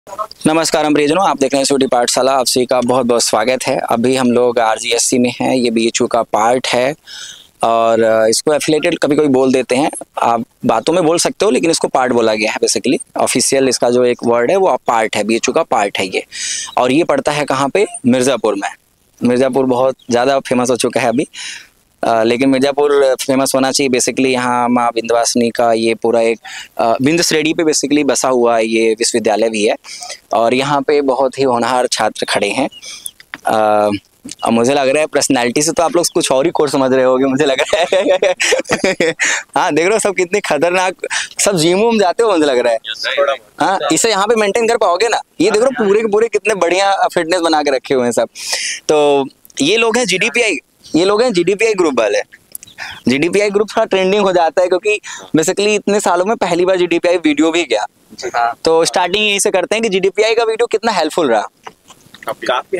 नमस्कार प्रियजनों, आप देख रहे हैं छोटी पाठशाला। आप सभी का बहुत बहुत स्वागत है। अभी हम लोग आरजीएससी में हैं। ये बीएचयू का पार्ट है और इसको एफिलेटेड कभी कभी बोल देते हैं। आप बातों में बोल सकते हो, लेकिन इसको पार्ट बोला गया है। बेसिकली ऑफिशियल इसका जो एक वर्ड है वो पार्ट है, बीएचयू का पार्ट है ये। और ये पड़ता है कहाँ पे? मिर्ज़ापुर में। मिर्ज़ापुर बहुत ज़्यादा फेमस हो चुका है अभी, लेकिन मिर्ज़ापुर फेमस होना चाहिए। बेसिकली यहाँ माँ विंध्यवासिनी का ये पूरा एक बिंद श्रेणी पे बेसिकली बसा हुआ ये विश्वविद्यालय भी है। और यहाँ पे बहुत ही होनहार छात्र खड़े हैं। और मुझे लग रहा है पर्सनैलिटी से तो आप लोग कुछ और ही कोर्स समझ रहे होगे, मुझे लग रहा है। हाँ, देख रहे हो सब कितने खतरनाक, सब जिम में जाते हो मुझे लग रहा है। हाँ, इसे यहाँ पे मेंटेन कर पाओगे ना? ये देख रहे हो पूरे के पूरे कितने बढ़िया फिटनेस बना के रखे हुए हैं सब। तो ये लोग हैं जीडीपीआई, ये लोग हैं जीडीपीआई ग्रुप वाले। जीडीपीआई ग्रुप थोड़ा ट्रेंडिंग हो जाता है क्योंकि बेसिकली इतने सालों में पहली बार जीडीपीआई वीडियो भी गया। तो स्टार्टिंग यहीं से करते हैं कि जीडीपीआई का वीडियो कितना हेल्पफुल रहा। काफी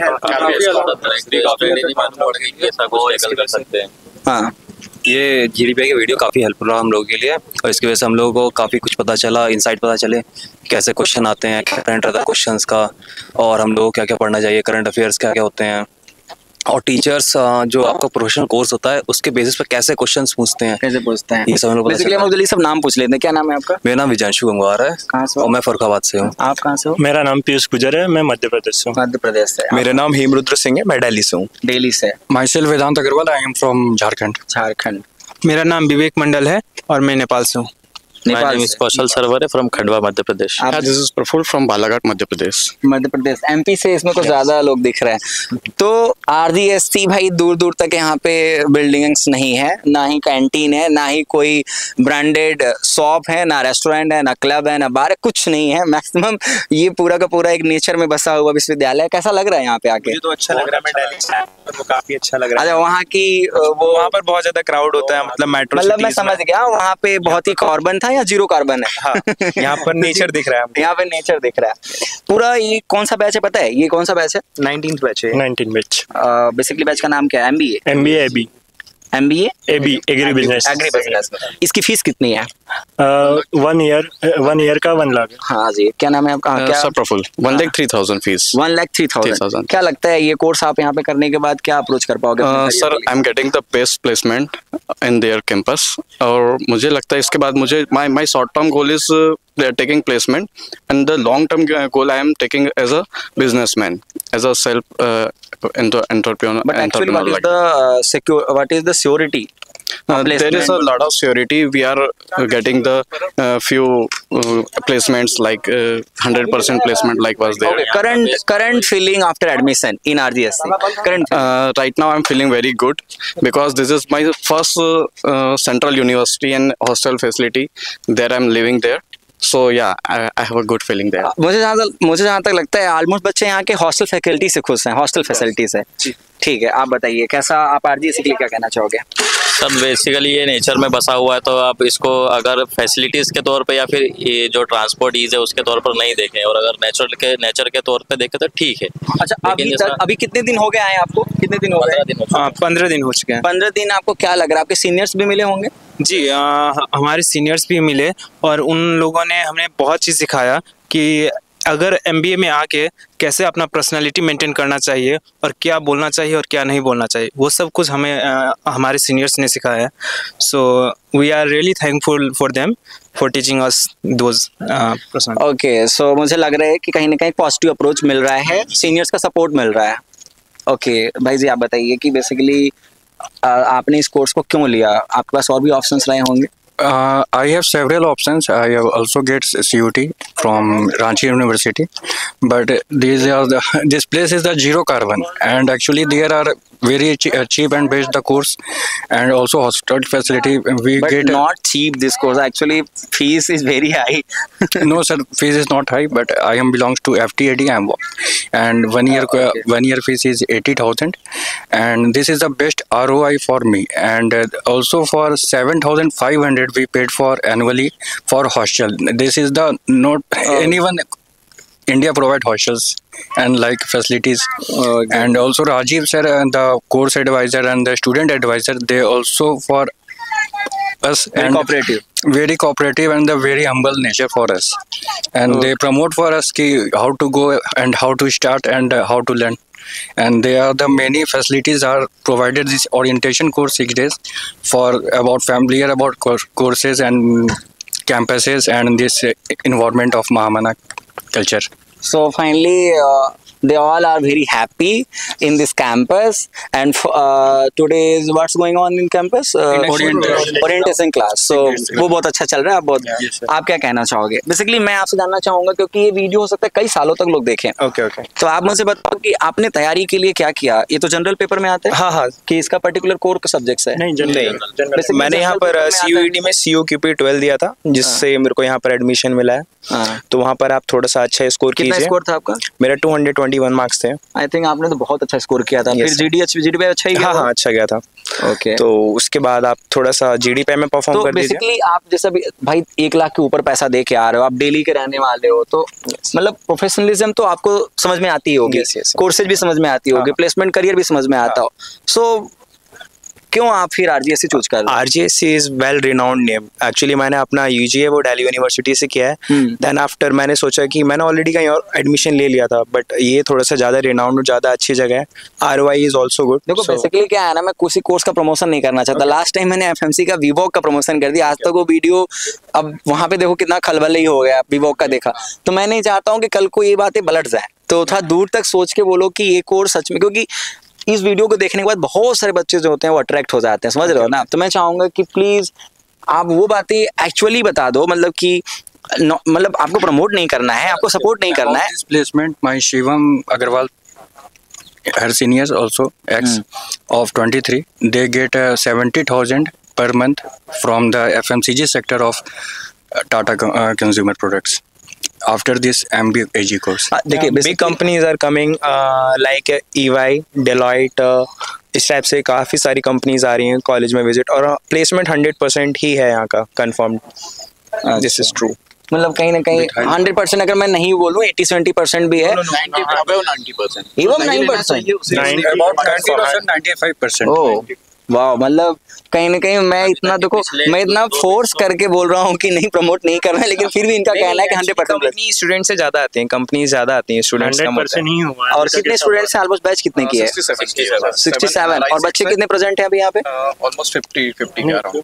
हाँ, ये जीडीपीआई के वीडियो काफ़ी हेल्पफुल रहा हम लोगों के लिए, और इसकी वजह से हम लोगों को काफ़ी कुछ पता चला, इंसाइट पता चले कैसे क्वेश्चन आते हैं, करंट रहता है क्वेश्चंस का, और हम लोगों को क्या क्या पढ़ना चाहिए, करंट अफेयर्स क्या क्या होते हैं, और टीचर्स जो आपका प्रोफेशनल कोर्स होता है उसके बेसिस पर कैसे क्वेश्चंस पूछते हैं, कैसे पूछते हैं, ये सब हम लोग बेसिकली हम जल्दी सब नाम पूछ लेते हैं। क्या नाम है आपका? मेरा नाम विजांशु गंगवार है। कहाँ से? और मैं फरुखाबाद से हूँ। आप कहाँ से हो? मेरा नाम पीयूष गुजर है, मैं मध्य प्रदेश से हूँ। मध्य प्रदेश से। मेरा नाम हेमरुद्र सिंह है, मैं दिल्ली से हूँ। दिल्ली से। Myself Vedant Agarwal, I am from Jharkhand. Jharkhand. मेरा नाम विवेक मंडल है और मैं नेपाल से हूँ। नेपाल से। कौशल सरवर है from Khandwa Madhya Pradesh. This is Praful from Balaghat Madhya Pradesh. Madhya Pradesh, MP से इसमें कुछ ज्यादा लोग दिख रहे हैं। तो आरजीएससी भाई दूर दूर तक यहाँ पे बिल्डिंग्स नहीं है, ना ही कैंटीन है, ना ही कोई ब्रांडेड शॉप है, ना रेस्टोरेंट है, ना क्लब है, ना बार है, कुछ नहीं है। मैक्सिमम ये पूरा का पूरा एक नेचर में बसा हुआ विश्वविद्यालय। कैसा लग रहा है यहाँ पे आके? मुझे तो अच्छा लग रहा है, मैं दिल्ली से आया हूं, तो काफी अच्छा लग रहा है। अच्छा, वहाँ की वो वहाँ पर बहुत ज्यादा क्राउड होता है, मतलब मेट्रो मतलब मैं समझ गया, वहाँ पे बहुत ही कार्बन था या जीरो कार्बन है? हाँ, यहाँ पर नेचर दिख रहा है हमको। यहाँ पे नेचर दिख रहा है पूरा। ये कौन सा बैच है पता है? ये कौन सा बैच है? 19th बैच है। 19 बैच। बेसिकली बैच का नाम क्या है? MBA. MBA AB MBA AB agri business. Agri business. इसकी फीस कितनी है? 1 ईयर का 1 लाख। हाँ जी, क्या नाम है आपका? क्या? Sir Praful, 1,03,000 fees. 1,03,000। क्या लगता है ये कोर्स आप यहाँ पे करने के बाद क्या अप्रोच कर पाओगे? Sir I am getting the best placement in their campus, और मुझे लगता है इसके बाद मुझे my short term goal is taking placement, and the long term goal I am taking as a businessman, as a self entrepreneur. But actually, what is the surety? There is a lot of surety. We are getting the few placements, like 100% placement like was there. Okay, current feeling after admission in RGSC. Current feeling. Right now I'm feeling very good because this is my first central university and hostel facility. There I'm living there. So yeah, I have a good feeling there. मुझे जहाँ तक लगता है almost बच्चे यहाँ के hostel faculty से खुश हैं, हॉस्टल फैसिलिटी से। ठीक है, आप बताइए कैसा, आप आरजीएससी के लिए क्या कहना चाहोगे? सर बेसिकली ये नेचर में बसा हुआ है, तो आप इसको अगर फैसिलिटीज़ के तौर पे या फिर ये जो ट्रांसपोर्ट ईज है उसके तौर पर नहीं देखें, और अगर नेचर के तौर पे देखें तो ठीक है। अच्छा, अभी कितने दिन हो गए आए आपको? कितने दिन हो गए? 15 दिन हो चुके हैं। 15 दिन। आपको क्या लग रहा है, आपके सीनियर्स भी मिले होंगे? जी, हमारे सीनियर्स भी मिले और उन लोगों ने हमें बहुत चीज़ सिखाया कि अगर एमबीए में आके कैसे अपना पर्सनालिटी मेंटेन करना चाहिए और क्या बोलना चाहिए और क्या नहीं बोलना चाहिए, वो सब कुछ हमें हमारे सीनियर्स ने सिखाया है। So we are really thankful for them for teaching us those personal. Okay, so मुझे लग रहा है कि कहीं ना कहीं पॉजिटिव अप्रोच मिल रहा है, सीनियर्स का सपोर्ट मिल रहा है। ओके भाई जी, आप बताइए कि बेसिकली आपने इस कोर्स को क्यों लिया? आपके पास और भी ऑप्शंस रहे होंगे। I have several options. I have also get CUT from Ranchi University, but this place is the zero carbon, and actually there are very cheap and best the course, and also hostel facility we But get. not cheap this course. Actually, fees is very high. No sir, fees is not high, but I am belongs to FTAD and 1 year fees is 80,000, and this is the best ROI for me, and also for 7,500 we paid for annually for hostel. This is the not anyone India provide hostels and like facilities. And also Rajiv sir and the course advisor and the student advisor, they also for us Very and cooperative. very cooperative and the very humble nature for us, and they promote for us ki how to go and how to start and how to learn, and there are the many facilities are provided. This orientation course 6 days for about familiar about courses and campuses and this environment of Mahamana culture. So finally, they all are very happy in this campus. And today is what's going on in campus? Orientation class. So वो बहुत अच्छा चल रहा है. आप क्या कहना चाहोगे? Basically मैं आपसे जानना चाहूँगा क्योंकि ये वीडियो हो सकता है कई सालों तक लोग देखें. ओके. तो आप मुझे बताओ कि आपने तैयारी के लिए क्या किया? ये तो जनरल पेपर में आता है. हाँ. कि इसका पर्टिकुलर कोर का सब्जेक्ट है. नहीं. मैंने यहाँ पर CUET में COQP 12 दिया था, जिससे मेरे को यहाँ पर एडमिशन मिला है. तो वहाँ पर आप थोड़ा सा अच्छा स्कोर कीजिए. कितना स्कोर था आपका? मेरा 221 मार्क्स थे. आई थिंक आपने तो बहुत अच्छा स्कोर किया था. फिर GDP अच्छा ही गया. हाँ, अच्छा गया था. ओके. तो उसके बाद आप थोड़ा सा GDP में परफॉर्म कर दीजिए. तो बेसिकली आप जैसा भी भाई 1 लाख के ऊपर पैसा दे के आ रहे हो, आप डेली के रहने वाले हो, तो मतलब प्रोफेशनलिज्म तो आपको समझ में आती होगी, कोर्सेज भी समझ में आती होगी, प्लेसमेंट करियर भी समझ में आता हो. सो क्यों आप फिर RGSC चूज कर रहे हो? RGSC is well renowned name. Actually मैंने अपना UGA वो दिल्ली यूनिवर्सिटी से किया है. देन आफ्टर मैंने सोचा कि मैंने ऑलरेडी कहीं और एडमिशन ले लिया था, बट ये थोड़ा सा ज़्यादा रिनाउंड और ज़्यादा अच्छी जगह है. ROI is also good. देखो बेसिकली क्या है ना, मैं किसी कोर्स का प्रमोशन नहीं करना चाहता. लास्ट टाइम मैंने FMC का VVOC का प्रमोशन कर दिया. आज तक वो वीडियो, अब वहाँ पे देखो कितना खलबल ही हो गया VVOC का देखा. तो मैं नहीं चाहता हूँ कि कल को ये बातें पलट जाए. तो थोड़ा दूर तक सोच के बोलो कि ये कोर्स सच में, क्योंकि इस वीडियो को देखने के बाद बहुत सारे बच्चे जो होते हैं वो अट्रैक्ट हो जाते हैं. समझ रहे हो ना? तो मैं चाहूंगा कि प्लीज आप वो बातें एक्चुअली बता दो, मतलब कि मतलब आपको प्रमोट नहीं करना है, आपको सपोर्ट नहीं करना है. Placement my Shivam Agarwal, her seniors also ex of 23, they get 70,000 per month from the FMCG sector of Tata Consumer Products after this MBA AG course. देखिए big companies are coming like EY, Deloitte, इस type से काफ़ी सारी companies आ रही हैं college में visit, और placement 100% ही है यहाँ का कंफर्म्ड. This is true. मतलब कहीं ना कहीं 100% अगर मैं नहीं बोलूँ 80-70% भी है. 90%. Even 9%. About 90%, 95%. ओह वाह. मतलब कहीं ना कहीं मैं इतना, देखो मैं इतना फोर्स करके बोल रहा हूँ कि नहीं प्रमोट नहीं करना है, लेकिन फिर भी इनका कहना है कि 100%. कंपनी स्टूडेंट से ज़्यादा आते हैं, कंपनी ज़्यादा आती हैं, स्टूडेंट्स कम होते हैं. और कितने स्टूडेंट्स हैं? ऑलमोस्ट बैच कितने की है? 67. और बच्चे कितने प्रेजेंट हैं अभी यहाँ पे? Almost 50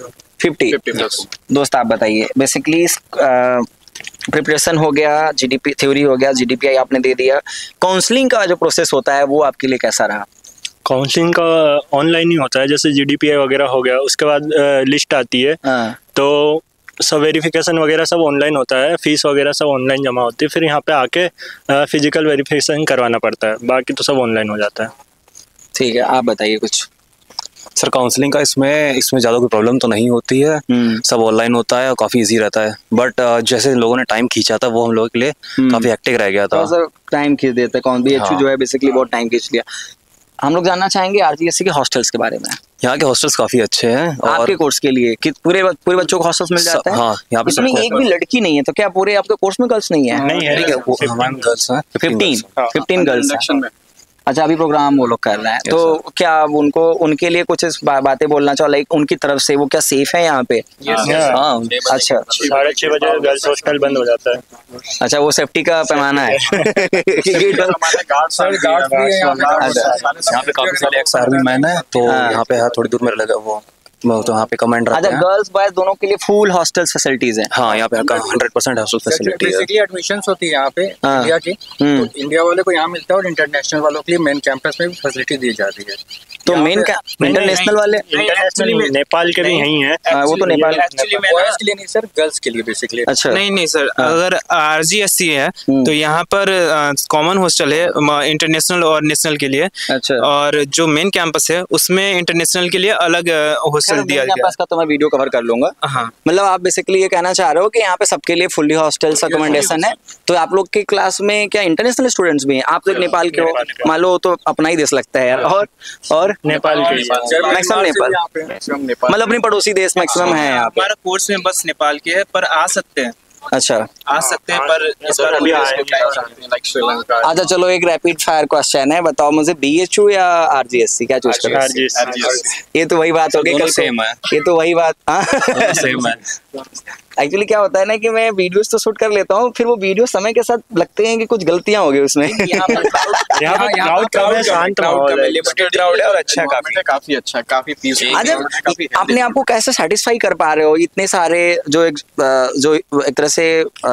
50. दोस्त आप बताइए, बेसिकली प्रिपरेशन हो गया, GDP थ्योरी हो गया, GDPI आपने दे दिया, काउंसलिंग का जो प्रोसेस होता है वो आपके लिए कैसा रहा? काउंसलिंग का ऑनलाइन ही होता है. जैसे GDPI वगैरह हो गया, उसके बाद लिस्ट आती है. तो सब वेरिफिकेशन वगैरह सब ऑनलाइन होता है, फीस वगैरह सब ऑनलाइन जमा होती है. फिर यहाँ पे आके फिजिकल वेरिफिकेशन करवाना पड़ता है, बाकी तो सब ऑनलाइन हो जाता है. ठीक है, आप बताइए कुछ. सर काउंसलिंग का इसमें ज़्यादा कोई प्रॉब्लम तो नहीं होती है. सब ऑनलाइन होता है और काफ़ी इजी रहता है. बट जैसे लोगों ने टाइम खींचा था वो हम लोगों के लिए काफ़ी हेक्टिक रह गया था. सर टाइम खींच देते कौन भी BHU जो है बेसिकली बहुत टाइम खींच लिया. हम लोग जानना चाहेंगे RGSC के हॉस्टल्स के बारे में. यहाँ के हॉस्टल्स काफ़ी अच्छे हैं. और आपके कोर्स के लिए कि पूरे बच्चों को हॉस्टल्स मिल जाते हैं? हाँ, यहाँ पे इसमें एक भी लड़की नहीं है, तो क्या पूरे आपके कोर्स में गर्ल्स नहीं है? नहीं है. ठीक है, वो हमारे गर्ल्स हैं 15 गर्ल्स हैं. अच्छा, अभी प्रोग्राम वो लोग कर रहे हैं. तो क्या उनको उनके लिए कुछ बातें बोलना चाहो, लाइक उनकी तरफ से वो क्या सेफ है यहाँ पे? हाँ. अच्छा, 6:30 बजे गर्ल्स हॉस्टल बंद हो जाता है. अच्छा, वो सेफ्टी का पैमाना है. यहाँ पे काफी सारे एक्स आर्मी मैन है, तो यहाँ पे थोड़ी दूर में लगा वो तो यहाँ पे कमांड रहते हैं. अच्छा, गर्ल्स बॉयज दोनों के लिए फुल हॉस्टल फैसिलिटीज हैं? हाँ, यहाँ पे 100% हॉस्टल फैसिलिटी है. बेसिकली एडमिशंस होती है यहाँ पे इंडिया की, तो इंडिया वाले को यहाँ मिलता है, और इंटरनेशनल वालों के लिए मेन कैंपस में भी फैसिलिटी दी जाती है. तो मेन इंटरनेशनल वाले इंटरनेशनल नेपाल के भी यहीं है. वो तो नेपाल बॉयज के लिए नहीं सर, गर्ल्स के लिए बेसिकली. अच्छा, नहीं सर, अगर RGSC है तो यहाँ पर कॉमन हॉस्टल है इंटरनेशनल और नेशनल के लिए. अच्छा, और जो मेन कैंपस है उसमें इंटरनेशनल के लिए अलग हॉस्टल दिया गया. का तो मैं वीडियो कवर कर लूंगा. हाँ, मतलब आप बेसिकली ये कहना चाह रहे हो कि यहाँ पे सबके लिए फुल्ली हॉस्टल अकोमोडेशन है. तो आप लोग की क्लास में क्या इंटरनेशनल स्टूडेंट्स भी हैं? आप तो नेपाल के हो, मान लो, तो अपना ही देश लगता है यार. और नेपाल के मैक्सिमम नेपाल, मतलब अपनी पड़ोसी देश मैक्सिमम है यहाँ पे. हमारा कोर्स में बस नेपाल के है, पर आ सकते हैं. अच्छा आ सकते हैं, पर इस बार अभी आए लाइक श्रीलंका। अच्छा, चलो एक रैपिड फायर क्वेश्चन है, बताओ मुझे BHU या RGSC, क्या चूज करो? ये तो वही बात हो गई, कल सेम है। ये तो वही बात, हाँ सेम है। एक्चुअली क्या होता है ना कि मैं वीडियोस तो शूट कर लेता हूँ, फिर वो वीडियो समय के साथ लगते हैं कि कुछ गलतियां हो गई उसमें। यहाँ पे क्राउड कम है, शांत माहौल है, लिमिटेड क्राउड है और अच्छा काफी अच्छा, काफी पीसफुल। आज अपने आप को कैसे सेटिस्फाई कर पा रहे हो इतने सारे जो एक तरह से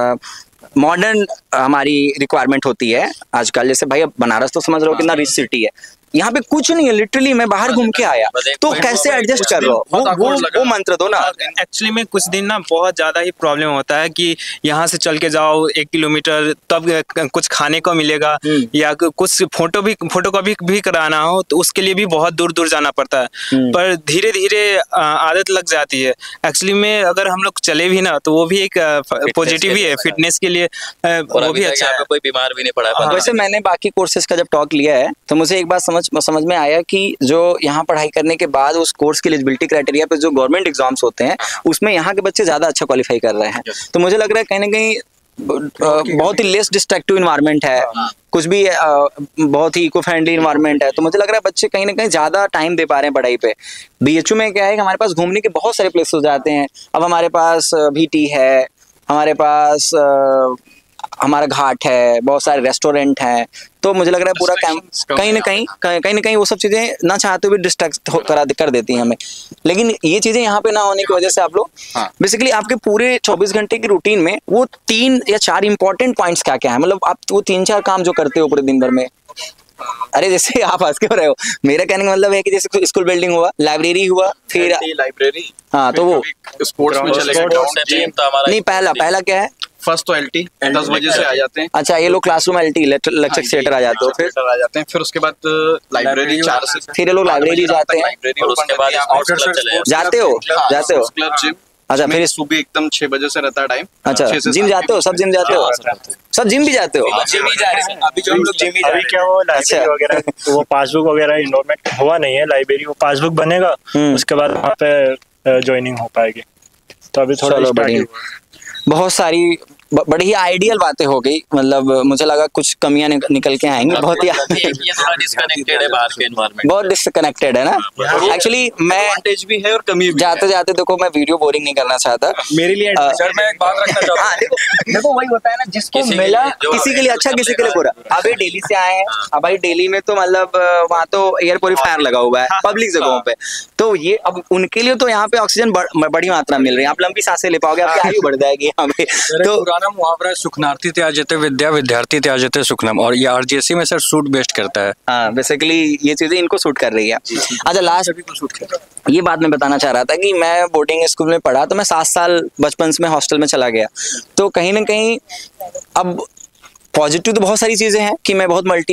मॉडर्न हमारी रिक्वायरमेंट होती है आजकल? जैसे भाई अब बनारस तो समझ रहे हो कितना रिच सिटी है, यहाँ पे कुछ नहीं है, लिटरली मैं बाहर घूम के आया, तो कैसे एडजस्ट कर रहे हो? वो मंत्र दो ना। एक्चुअली में कुछ दिन ना बहुत ज्यादा ही प्रॉब्लम होता है कि यहाँ से चल के जाओ 1 किलोमीटर, तब कुछ खाने को मिलेगा या कुछ फोटो कॉपी भी कराना हो तो उसके लिए भी बहुत दूर दूर जाना पड़ता है। पर धीरे धीरे आदत लग जाती है। एक्चुअली में अगर हम लोग चले भी ना तो वो भी एक पॉजिटिव ही है, फिटनेस के लिए वो भी अच्छा है। कोई बीमार भी नहीं पड़ा है। वैसे मैंने बाकी कोर्सेज का जब टॉक लिया है तो मुझे एक बात समझ में आया कि जो यहाँ पढ़ाई करने के बाद उस कोर्स की एलिजिबिलिटी क्राइटेरिया पे जो गवर्नमेंट एग्जाम्स होते हैं उसमें यहाँ के बच्चे ज्यादा अच्छा क्वालिफाई कर रहे हैं। तो मुझे लग रहा है कहीं ना कहीं बहुत ही लेस डिस्ट्रक्टिव इन्वायरमेंट है, कुछ भी बहुत ही इको फ्रेंडली इन्वायरमेंट है, तो मुझे लग रहा है बच्चे कहीं ना कहीं ज्यादा टाइम दे पा रहे हैं पढ़ाई पे। BHU में क्या है कि हमारे पास घूमने के बहुत सारे प्लेस हो जाते हैं। अब हमारे पास VT है, हमारे पास हमारा घाट है, बहुत सारे रेस्टोरेंट हैं, तो मुझे लग रहा है पूरा कैंप कहीं ना कहीं वो सब चीजें ना चाहते हुए डिस्ट्रैक्ट कर देती हैं हमें। लेकिन ये चीजें यहाँ पे ना होने की वजह से आप लोग बेसिकली आपके पूरे 24 घंटे की रूटीन में वो 3 या 4 इंपॉर्टेंट पॉइंट्स क्या क्या है, मतलब आप वो 3-4 काम जो करते हो पूरे दिन भर में। अरे जैसे आप हंस क्यों रहे हो? मेरा कहने का मतलब है कि जैसे स्कूल बिल्डिंग हुआ, लाइब्रेरी हुआ, फिर लाइब्रेरी, हाँ तो वो स्पोर्ट्स में चले गए। नहीं, पहला क्या है? फर्स्ट तो LT 10 बजे से आ जाते हैं। अच्छा, ये लोग क्लासरूम LT लेक्चर थिएटर आ जाते हो, फिर आ जाते हैं, फिर उसके बाद लाइब्रेरी 4 से, फिर ये लोग लाइब्रेरी जाते हैं, और उसके बाद जाते हो क्लब जिम। अच्छा, फिर सुबह एकदम 6 बजे से रहता है टाइम। अच्छा, जिम जाते हो? सब जिम जाते हो? सब जिम भी जाते हो? जिम ही जा रहे हैं अभी, जो हम लोग जिम ही जा रहे अभी क्या वो लाइब्रेरी वगैरह वो पासबुक वगैरह इनरोलमेंट हुआ नहीं है, लाइब्रेरी वो पासबुक बनेगा उसके बाद वहाँ पे ज्वाइनिंग हो पाएगी, तो अभी थोड़ा बढ़िया। बहुत सारी बड़ी ही आइडियल बातें हो गई, मतलब मुझे लगा कुछ कमियां निकल के आएंगी। बहुत ही डिस्कनेक्टेड है बाहर के एनवायरनमेंट, बहुत डिस्कनेक्टेड है ना। एक्चुअली मैं एडवांटेज भी है और कमी भी। जाते जाते देखो, मैं वीडियो बोरिंग नहीं करना चाहता मेरे लिए। सर मैं एक बात रखना चाहता हूँ, देखो वही होता है ना, जिसको मिला किसी के लिए अच्छा, किसी के लिए बुरा। अभी दिल्ली से आए हैं, अब भाई दिल्ली में तो मतलब वहाँ तो एयर प्योरीफायर लगा हुआ है पब्लिक जगहों पे, तो ये अब उनके लिए तो यहाँ पे ऑक्सीजन बड़ी मात्रा मिल रही है, आप लंबी सांसें ले पाओगे, आपकी आयु बढ़ जाएगी यहाँ पे। तो पुराना मुहावरा सुखनार्थी त्याजते विद्या, विद्यार्थी त्याजते सुखनम, और ये RGSC में सर सूट बेस्ट करता है। हाँ, बेसिकली ये चीजें इनको सूट कर रही है। अच्छा, लास्ट ये बात मैं बताना चाह रहा था कि मैं बोर्डिंग स्कूल में पढ़ा, तो मैं 7 साल बचपन से मैं हॉस्टल में चला गया, तो कहीं ना कहीं अब पॉजिटिव तो बहुत सारी चीजें हैं कि मैं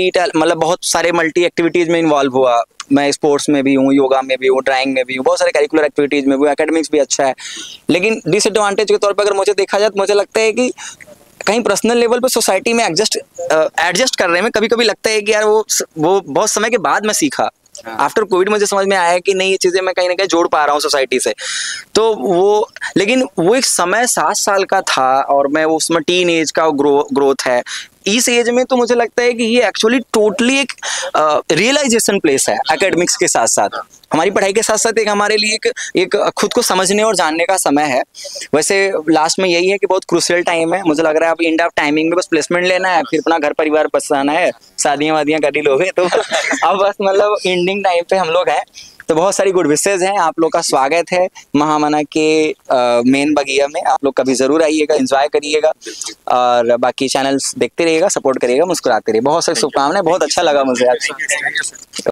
बहुत सारे मल्टी एक्टिविटीज में इन्वॉल्व हुआ। मैं स्पोर्ट्स में भी हूँ, योगा में भी हूँ, ड्राइंग में भी हूँ, बहुत सारे करिकुलर एक्टिविटीज में भी हूँ, एकेडमिक्स भी अच्छा है। लेकिन डिसएडवांटेज के तौर पर अगर मुझे देखा जाए तो मुझे लगता है कि कहीं पर्सनल लेवल पे सोसाइटी में एडजस्ट करने में कभी कभी लगता है कि यार वो बहुत समय के बाद मैं सीखा। आफ्टर कोविड मुझे समझ में आया कि नहीं, ये चीजें मैं कहीं ना कहीं जोड़ पा रहा हूँ सोसाइटी से। तो लेकिन वो एक समय 7 साल का था और मैं उसमें टीन एज का ग्रोथ है। इस एज में तो मुझे लगता है कि ये एक्चुअली टोटली एक रियलाइजेशन प्लेस है एकेडमिक्स के साथ साथ, हमारी पढ़ाई के साथ साथ एक हमारे लिए एक खुद को समझने और जानने का समय है। वैसे लास्ट में यही है कि बहुत क्रूशियल टाइम है, मुझे लग रहा है अब एंड ऑफ टाइमिंग में बस प्लेसमेंट लेना है, फिर अपना घर परिवार बसाना है, शादियां वादियां कर ही लोगे, तो अब बस मतलब एंडिंग टाइम पे हम लोग हैं। तो बहुत सारी गुड विशेज हैं, आप लोग का स्वागत है महामना के मेन बगिया में। आप लोग कभी जरूर आइएगा, एंजॉय करिएगा और बाकी चैनल्स देखते रहिएगा, सपोर्ट करिएगा, मुस्कुराते रहिए। बहुत सारी शुभकामनाएं, बहुत अच्छा लगा मुझे आज।